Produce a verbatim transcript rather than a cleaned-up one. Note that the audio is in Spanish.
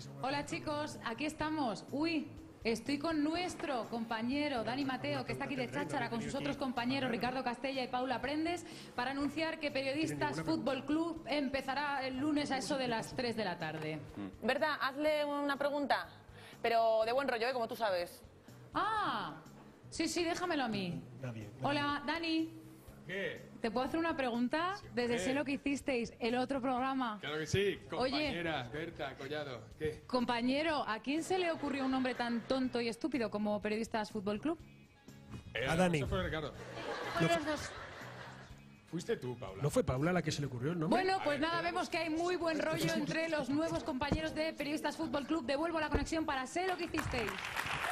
Hola chicos, aquí estamos. Uy, estoy con nuestro compañero Dani Mateo, que está aquí de cháchara con sus otros compañeros Ricardo Castella y Paula Prendes, para anunciar que Periodistas Fútbol Club empezará el lunes a eso de las tres de la tarde. Berta, hazle una pregunta, pero de buen rollo, ¿eh? Como tú sabes. Ah, sí, sí, déjamelo a mí. Hola, Dani. ¿Qué? ¿Te puedo hacer una pregunta? Desde sé lo que hicisteis el otro programa. Claro que sí, compañera, Oye, Berta Collado. ¿Qué? Compañero, ¿a quién se le ocurrió un nombre tan tonto y estúpido como Periodistas Fútbol Club? Eh, A Dani. Eso fue Ricardo. Los dos. Fuiste tú, Paula. ¿No fue Paula la que se le ocurrió el nombre? Bueno, pues nada, vemos que hay muy buen rollo entre los nuevos compañeros de Periodistas Fútbol Club. Devuelvo la conexión para sé lo que hicisteis.